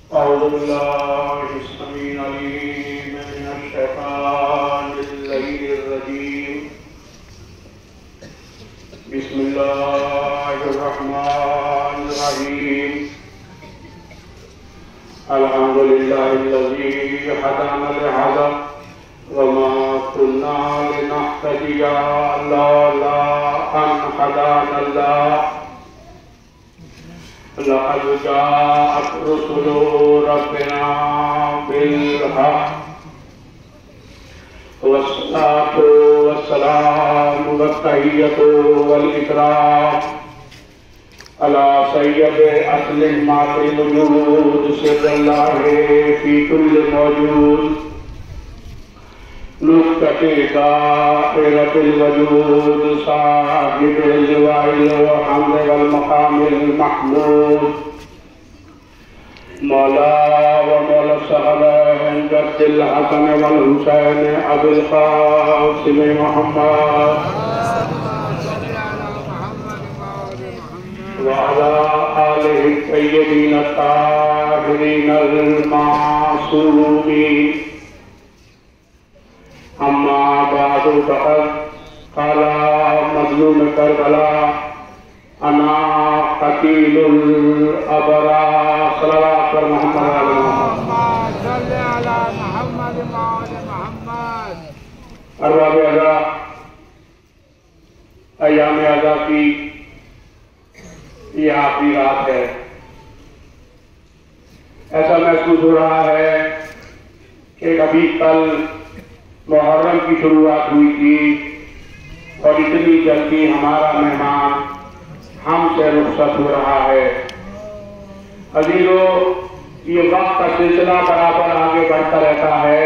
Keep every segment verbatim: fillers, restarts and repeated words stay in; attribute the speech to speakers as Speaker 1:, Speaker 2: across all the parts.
Speaker 1: أعوذ بالله السميع العليم من الشيطان اللعين الرجيم. بسم الله الرحمن الرحيم. الحمد لله الذي هدانا لهذا وما كنا لنهتدي لولا أن هدانا الله. لقد جاءت رسل ربنا بالحق والصلاة والسلام والتحية والإكرام على سيد أصل مات الوجود سر الله في كل موجود نقطة دائرة الوجود صاحب اللواء والحمد والمقام المحمود مولا ومولا الصحابة جد الحسن والحسين أبي القاسم محمد وعلى آله الطيبين الطاهرين المعصومين. اما بعد فقد قال مظلوم کربلا انا قتیل الابرار. صلوات پر محمد علی محمد صلی علی محمد وعلی محمد. ارباب اعضا، ایام اعضا کی یہ آخری رات ہے. ایسا محسوس ہو رہا ہے کہ ابھی کل محرم کی شروعات ہوئی تھی اور اتنی جلدی ہمارا مہمان ہم سے رخصت ہو رہا ہے. عزیزو، یہ وقت کا سلسلہ برابر آگے بڑھتا رہتا ہے.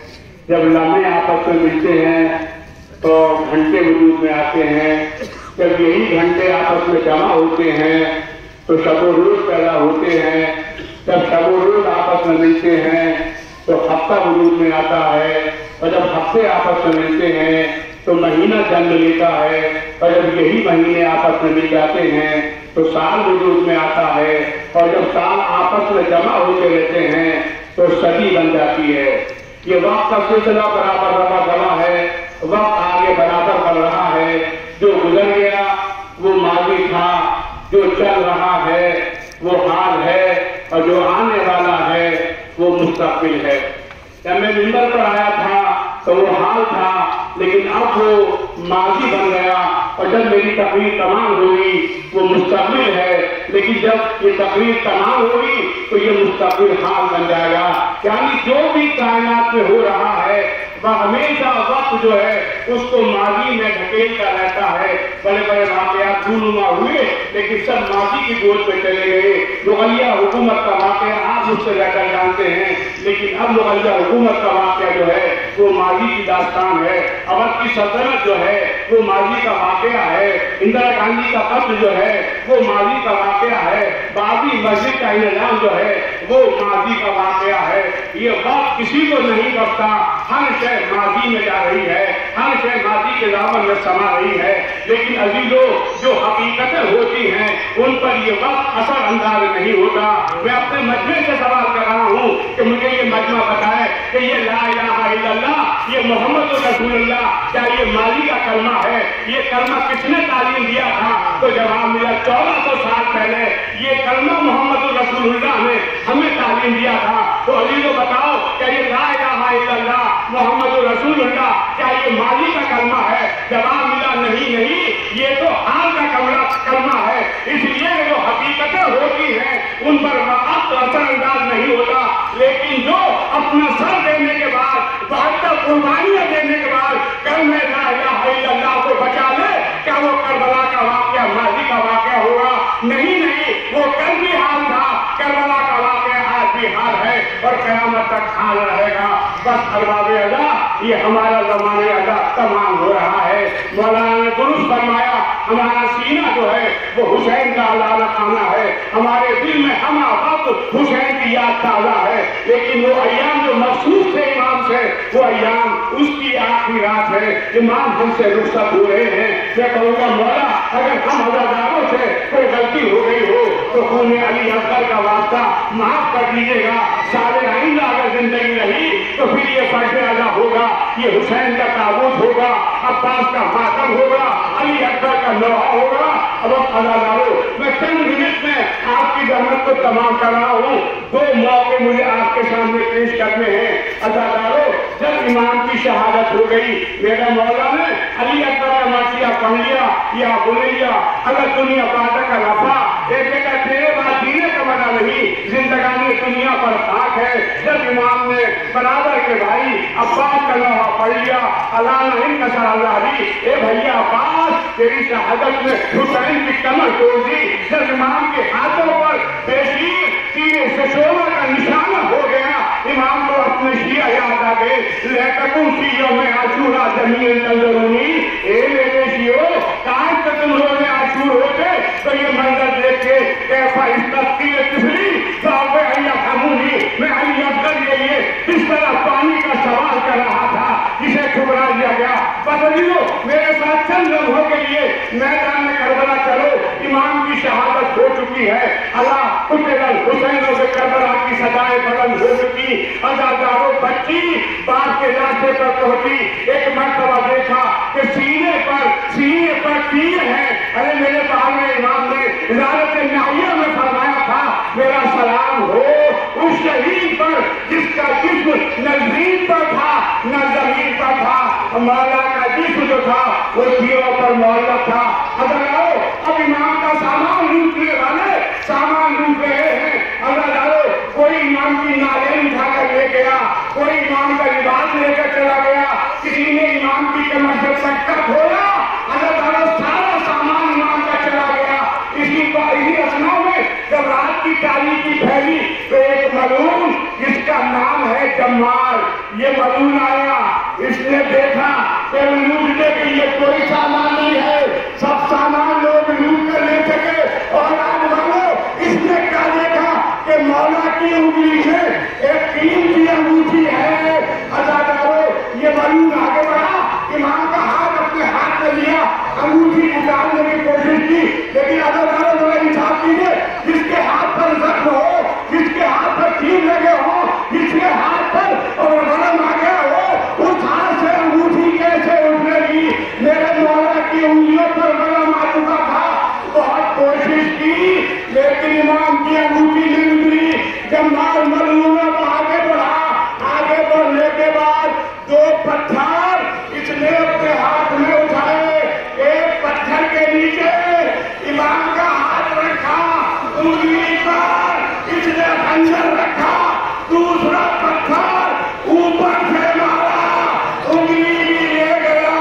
Speaker 1: جب لمحے آپس میں ملتے ہیں تو گھنٹے وجود میں آتے ہیں. جب یہی گھنٹے آپس میں جمع ہوتے ہیں تو شب و روز پیدا ہوتے ہیں. جب شب و روز آپس میں ملتے ہیں تو ہفتہ وجود میں آتا ہے. اور جب ہفتے آپس میں ملتے ہیں تو مہینہ جنم لیتا ہے. اور جب یہی مہینے آپس میں مل جاتے ہیں تو سال وجود میں آتا ہے. اور جب سال آپس میں جمع ہوتے رہتے ہیں تو صدی بن جاتی ہے. یہ وقت کا سلسلہ برابر روا گواہ ہے. وقت آگے برابر بڑھ رہا ہے. جو گزر گیا وہ ماضی تھا، جو چل رہا ہے وہ حال ہے، اور جو آنے والا ہے وہ مستقبل ہے. جب میں منبر پر آیا تھا تو وہ حال تھا، لیکن اب وہ ماضی بن گیا. اور جب میری تقریر تمام ہوئی وہ مستقبل ہے، لیکن جب یہ تقریر تمام ہوئی تو یہ مستقبل حال بن جائے گا. یعنی جو بھی کائنات میں ہو رہا ہے وہ ہمیشہ وقت جو ہے اس کو ماضی میں ڈھکیلتا رہتا ہے. بڑے بڑے واقعات رونما ہوئے لیکن سب ماضی کی گود پہ چلے گئے. مغلیہ حکومت کا واقعہ آپ مجھ سے بہتر جانتے ہیں، لیکن اب مغلیہ حکومت کا واقعہ جو ہے وہ ماضی کی داستان ہے. اودھ کی سلطنت جو ہے وہ ماضی کا واقعہ ہے. اندرا گاندھی کا قتل جو ہے وہ ماضی کا واقعہ ہے. بابری مسجد کا انہدام جو ہے وہ ماضی کا واقعہ ہے. یہ وقت کسی کو نہیں بخشتا. ہر شے ماضی میں جا رہی ہے، ہر شے ماضی کے دامن میں سما رہی ہے. لیکن عزیزو، جو حقیقتیں ہوتی ہیں ان پر یہ وقت اثر انداز نہیں ہوتا. میں اپنے مجمع سے سوال کر رہا ہوں کہ مجھے یہ مجمع بتائے کہ یہ لا الہ الا اللہ، یہ محمد رسول اللہ کیا یہ ماضی کا کلمہ ہے؟ یہ کلمہ کس نے تعلیم دیا تھا؟ تو جواب ملا چودہ سو سال پہلے یہ کلمہ محمد رسول اللہ نے ہمیں تعلیم دیا تھا. تو عزیزو بتاؤ کہ یہ لا الہ الا اللہ محمد رسول اللہ کیا یہ ماضی کا کلمہ ہے؟ جواب ملا نہیں نہیں، یہ تو حال کا کلمہ ہے. اس لیے جو حقیقتیں ہوتی ہیں ان پر وقت اثر انداز نہیں ہوتا. لیکن جو اپنا سر دینے کے بعد، بہتر قربانیاں دینے کے بعد کلمہ لا الہ الا اللہ کو بچا لے، کیا وہ کربلا کا واقعہ ماضی کا واقعہ ہوگا؟ نہیں نہیں، وہ کل بھی حال تھا، کربلا کا واقعہ آج بھی حال ہے اور قیامت تک حال رہے گا. بس ارباب اعضا، یہ ہمارا زمانہ اعضا تمام ہو رہا ہے. مولانا نے درست فرمایا، ہمارا سینہ جو ہے وہ حسین کا علامہ خانہ ہے. ہمارے دل میں ہم وقت حسین کی یاد تازہ ہے. لیکن وہ ایام جو مخصوص تھے امام سے، وہ ایام اس کی آخری رات ہے. امام ہم سے رخصت ہو رہے ہیں. میں کہوں گا مولا، اگر ہم ہزارداروں سے کوئی غلطی ہو گئی ہو تو خون علی اکبر کا واسطہ معاف کر دیجیے گا. سال آئندہ اگر زندگی رہی تو پھر یہ فرض ادا ہوگا, یہ حسین کا تابوت ہوگا, عباس کا ماتم ہوگا, علی اکبر کا لوہا ہوگا. اب عزادارو میں چند منٹ میں آپ کی زحمت کو تمام کر رہا ہوں. دو موقع مجھے آپ کے سامنے پیش کرنے ہیں. عزادارو جب امام کی شہادت ہو گئی, میرا مولا نے علی اکبر کا مرثیہ پڑھ لیا, یا بنیا اگر دنیا پاتا کا رفا ایک بیٹا تیرے بات جینے کا مزہ نہیں, زندگانی دنیا پر خاک ہے. جب امام نے برابر کے بھائی عباس کا لوہا پڑھ لیا, اللہ نہیں کسر اللہ بھی, اے بھیا عباس تیری شہادت میں حسین کی کمر توڑ دی. جب امام کے ہاتھوں پر بیشیر تیرے سشوبہ کا نشانہ ہو گیا, امام کو اپنے شیعہ یاد آ گئے. لیکن شیعوں میں عاشورہ جمیل تنظرونی, اے میرے شیعوں کاش کہ تم روز عاشور ہوتے تو یہ منظر دیکھ کے کیفا استقیل تفلی صاحب علیہ خمونی, میں علی اکبر کے لیے اس طرح پانی کا سوال کر رہا تھا جسے ٹھکرا دیا گیا. بدلیو میرے ساتھ چند لمحوں کے لیے میدان میں کربلا چلو. امام کی شہادت ہو چکی ہے, اللہ قتل حسین و کربلا کی سزائیں بلند ہو چکی. عزادارو بچی باپ کے لاشے پر پہنچی, ایک مرتبہ دیکھا کہ سینے پر سینے پر تیر ہے. ارے میرے باپ نے امام نے زیارت نعیہ میں فرمایا تھا, میرا سلام ہو اس شہید پر جس کا جسم نہ زمین پر تھا نہ زمین پر تھا. مولا کا جسم جو تھا وہ تیروں پر معلق تھا. اگر آؤ اب امام کا سامان لوٹنے والے سامان لوٹ رہے ہیں. اگر آؤ کوئی امام کی نالین اٹھا کر لے گیا, کوئی امام کا لباس لے کر چلا گیا, کسی نے امام کی کمر سے پٹکا کھولا, اگر آؤ سارا سامان امام کا چلا گیا. اسی کو اسی اسنا میں جب رات کی تاریخی پھیلی تو ایک ملعون جس کا نام ہے جمال, یہ ملعون آیا. اس نے دیکھا کہ لوٹنے کے لیے کوئی سامان نہیں ہے, سب سامان لوگ لوٹ کر لے سکے. اور آج والو اس نے کیا دیکھا کہ مولا کی انگلی سے ایک قیمتی انگوٹھی ہے. عزادارو یہ ملعون آگے بڑھا, امام کا ہاتھ اپنے ہاتھ میں لیا, انگوٹھی نکالنے کی کوشش کی, لیکن عزادارو ذرا انصاف کیجیے, جس کے ہاتھ پر زخم ہو, جس کے ہاتھ پر تیر لگے ہو, جس کے ہاتھ پر اور غرم آ گیا ہو, اس ہاتھ سے انگوٹھی کیسے اٹھنے گی؟ میرے مولا کی انگلیوں پر غرم آ چکا تھا, بہت کوشش کی لیکن امام کی انگوٹھی نہیں اتری. جمال ملعون اب آگے بڑھا, آگے بڑھنے کے بعد دو پتھر اس نے اپنے ہاتھ میں اٹھائے. ایک پتھر کے نیچے امام کا ہاتھ رکھا, انگلی پر اس نے خنجر رکھا, دوسرا پتھر اوپر سے مارا, انگلی بھی لے گیا,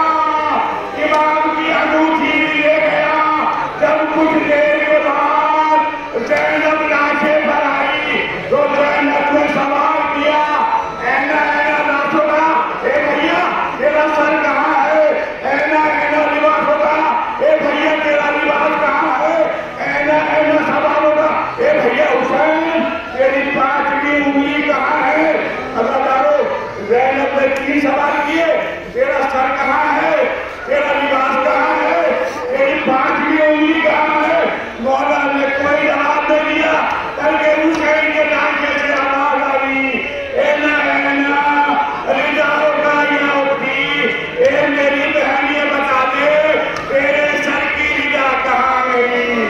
Speaker 1: امام کی انگوٹھی بھی لے گیا. جب کچھ دیر کے بعد زینب لاشے پر آئی تو زینب نے سوال کیا, اینا اینا لاش ہوگا, اے بھیا تیرا سر کہاں ہے؟ اینا اینا لباس ہوگا, اے بھیا تیرا لباس کہاں ہے؟ اینا اینا سوال ہوگا, اے بھیا حسین تیری پانچویں انگلی کہاں ہے؟ عزادارو زینب نے تین سوال کیے, تیرا سر کہاں ہے, تیرا لباس کہاں ہے, تیری پانچویں انگلی کہاں ہے؟ مولا نے کوئی جواب نہیں دیا, بلکہ حسین کے ڈانچے سے آواز آئی, اینا اینا رضا ہوگا یا اٹھی, اے میری بہن یہ بتا دے تیرے سر کی رضا کہاں گئی؟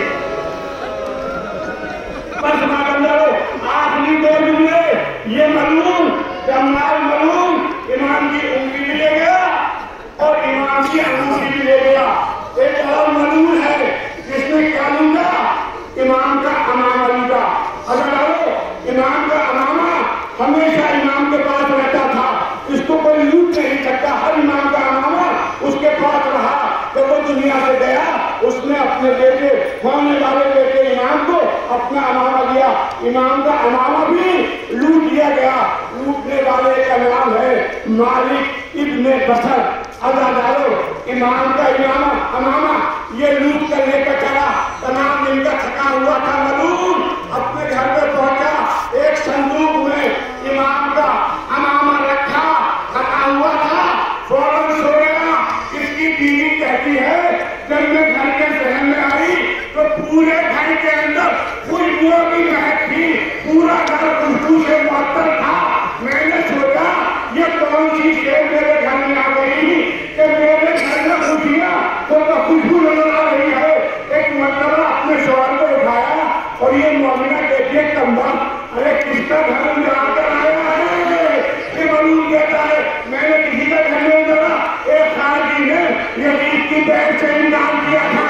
Speaker 1: بس ماندارو آخری دو جملے, یہ ملعون جمال ملعون امام کی انگلی بھی لے گیا اور امام کی انگوٹھی بھی لے گیا. ایک اور ملعون ہے جس نے کیا لوٹا, امام کا امامہ لوٹا. اگر امام کا امامہ ہمیشہ امام کے پاس رہتا تھا, اس کو کوئی لوٹ نہیں سکتا, ہر امام کا امامہ اس کے پاس رہا. جب وہ دنیا سے گیا اس نے اپنے بیٹے ہونے والے بیٹے امام کو اپنا امامہ دیا, امام کا امامہ بھی لوٹ لیا گیا. لوٹنے والے کا نام ہے مالک ابن بشر. عزادارو امام کا امامہ امامہ یہ لوٹ کر لے کر چلا, تمام دن کا تھکا ہوا تھا ملعون اپنے گھر پہ پہنچا, ایک صندوق میں امام کا امامہ رکھا, تھکا ہوا تھا, فوراً سو گیا. اس کی بیوی کہتی ہے جب میں گھر کے ذہن میں آئی تو پورے گھر کے اندر پھولوں کی مہک تھی، پورا گھر خوشبو سے معطر تھا. میں نے سوچا یہ کون سی شے میرے گھر میں آ گئی کہ میرے گھر میں خوشیاں تو خوشبو نظر آ رہی ہے. ایک مرتبہ اپنے شوہر کو اٹھایا اور یہ مومنہ دیکھیے کمبا، ارے کس کا گھر اجاڑ کر آیا ہے؟ یہ معلوم کہتا ہے میں نے کسی کا گھر میں اجاڑا. ایک خارجی نے یزید کی بیعت سے انکار کیا تھا.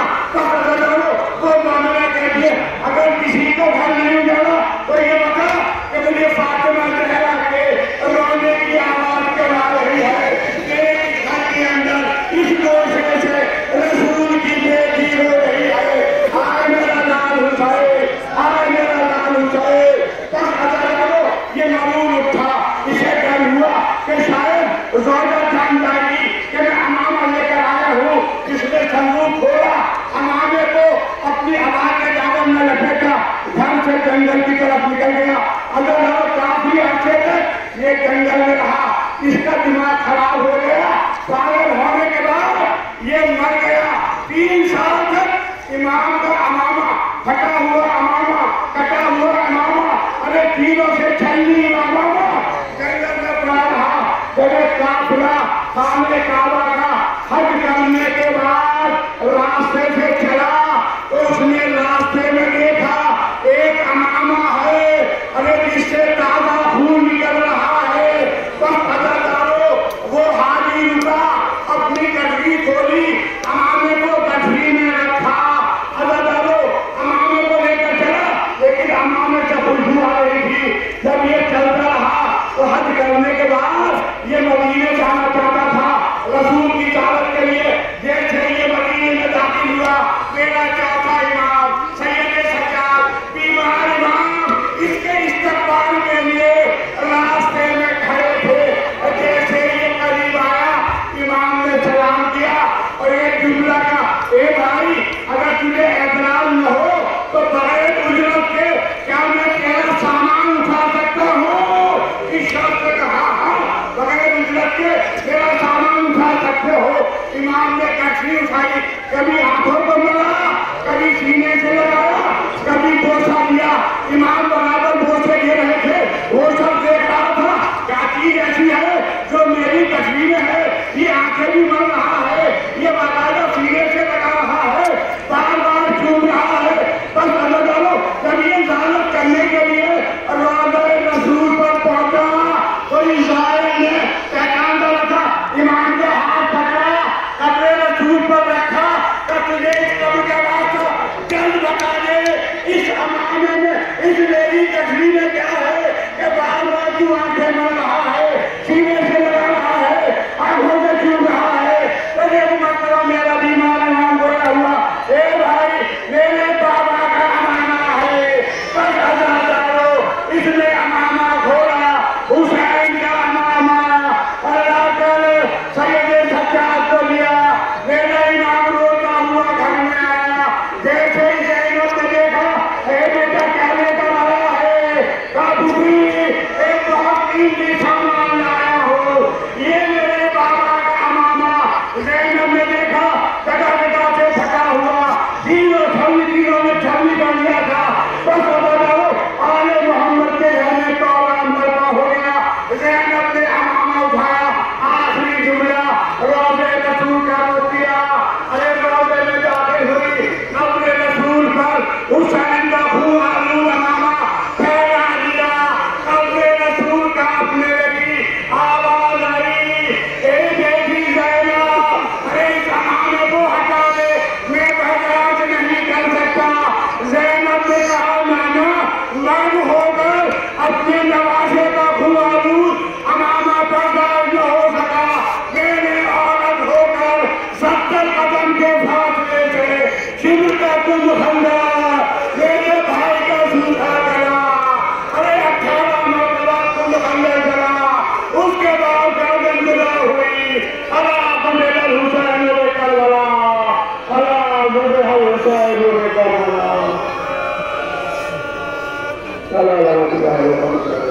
Speaker 1: وہ مومنہ کہتی ہے اگر کسی کا گھر نہیں اجاڑا تو یہ بتا کہ مجھے فاطمہ زہرا کے رونے کی آواز کرا رہی ہے. ایک گھر کے اندر اس گوشے سے رسول کی بیٹی رو رہی ہے. آئے میرا لال حسین، آئے میرا لال حسین. تب حضرت یہ معلوم اٹھا، اسے ڈر ہوا کہ شاید زوجہ جان جائے گی کہ میں امامہ لے کر آیا ہوں. اس نے صندوق کھولا، امامے کو اپنی آواز کے دامن میں لپیٹا، گھر سے جنگل کی طرف نکل گیا. اگر وہ کافی عرصے تک یہ جنگل میں رہا، اس کا دماغ خراب ہو گیا. پاگل ہونے کے بعد یہ مر گیا. تین سال تک امام کا امامہ، پھٹا ہوا امامہ، کٹا ہوا امامہ، ارے تینوں سے چھلنی امامہ جنگل میں پڑا رہا. جب ایک قافلہ خانہ کعبہ کا حج کرنے کے بعد راستے سے چلا تو اس نے راستے میں دیکھا ایک امامہ ہے، ارے جس سے تازہ خون نکل رہا ہے. بس حضرتارو وہ حاجی رکا، اپنی گٹھری کھولی، امامے کو گٹھری میں رکھا. حضرتارو امامے کو لے کر چلا، لیکن امامے سے خوشبو آ رہی تھی. جب یہ چلتا رہا تو حج کرنے کے بعد یہ مدینے جانا چاہتا تھا رسول کی دعوت کے لیے. جیسے یہ مدینے میں داخل ہوا، میرا چوتھا امام سید سجاد بیمار امام اس کے استقبال کے لیے راستے میں کھڑے تھے. جیسے یہ قریب آیا، امام نے سلام کیا اور ایک جملہ کا، اے بھائی اگر تجھے اعتراض نہ ہو تو بغیر اجرت کے کیا میں تیرا سامان اٹھا سکتا ہوں؟ اس شخص نے کہا ہاں بغیر اجرت کے میرا سامان اٹھا سکتے ہو. امام نے گٹھری اٹھائی، کبھی ہاتھوں کو ملا، کبھی سینے سے لگایا، کبھی بوسہ دیا. امام برابر بوسے دے رہے تھے، وہ سب دیکھ رہا تھا کیا چیز ایسی ہے جو میری گٹھری میں ہے. یہ آنکھیں بھی مر رہا ہے، یہ باقاعدہ سینے سے لگا رہا ہے، بار بار چوم رہا ہے. بس اللہ ڈالو جب یہ ضالت کرنے کے لیے روضہ رسول پر پہنچا تو اسرائیل نے پیغام ڈالا تھا، امام کے ہاتھ پکڑا، قبر رسول پر رکھا، قتل اسلام کا واسطہ جلد بتا دے اس امامے میں، اس میری گٹھری میں کیا ہے کہ بار بار تو آنکھیں مر رہا ہے، سینے سے لگا رہا ہے، آنکھوں سے چوم رہا ہے. تو یہ مطلب میرا بیمار امام گویا ہوا. اے بھائی میرے بابا کا امامہ ہے. بس حضرتارو اس نے امامہ کھولا، حسین کا امامہ، اللہ کر سید سجاد کو لیا. میرا امام روتا ہوا گھر میں آیا. جیسے ہی زینب نے دیکھا، اے بیٹا کیا لے کر آیا ہے؟ کہا بھوپی ایک بہت قیمتی سامان لایا ہو، یہ میرے بابا کا امامہ. زینب نے دیکھا جگہ جگہ سے پھٹا ہوا، تینوں چھلنی تینوں نے چھلنی کر لیا تھا. بس بتاؤ آل محمد کے گھر میں توڑام برپا ہو گیا. زینب نے امامہ اٹھایا، آخری جملہ روضہ رسول کا روک دیا. ارے روضے میں داخل ہوئی، قبر رسول پر حسین کا خون آلود امامہ پھیلا دیا. قبر رسول کا اپنے لگی، آواز آئی، اے بیٹی زینب ارے اس امامے کو ہٹا دے، میں برداشت نہیں کر سکتا. زینب نے کہا نانا مرد ہو کر اپنے نواسے کا خون آلود امامہ برداشت نہ ہو سکا. میں نے عورت ہو کر ستر قدم کے فاصلے سے شبر کا تم خندہ میرے بھائی کا سوکھا گیا. ارے اٹھارہ مرتبہ تم خندے چلا، اس کے بعد گردن جدا ہوئی. اللہ میرا حسین رو کربلا، اللہ میرا حسین رو کربلا. اللہ اللہ